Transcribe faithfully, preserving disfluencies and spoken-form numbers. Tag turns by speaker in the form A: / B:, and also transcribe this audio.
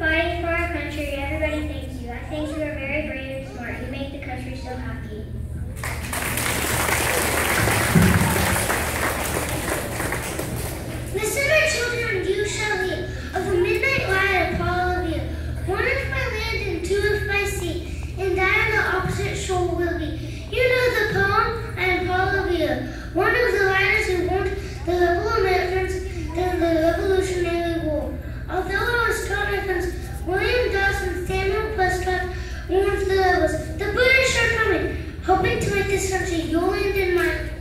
A: fighting for our country, everybody thanks you. I think you are very brave and smart. You make the country so happy.
B: Listen, my children, you shall hear of the midnight light of Paul of you. One is by land and two is by sea, and I on the opposite shore will be. You know the poem, I am Paul of you. One of the writers who warned the rebel Americans during the Revolutionary War. Although I was taught my friends, William Dawson, Samuel Prescott warned the rebels. The British are coming, hoping to make this country your land and mine.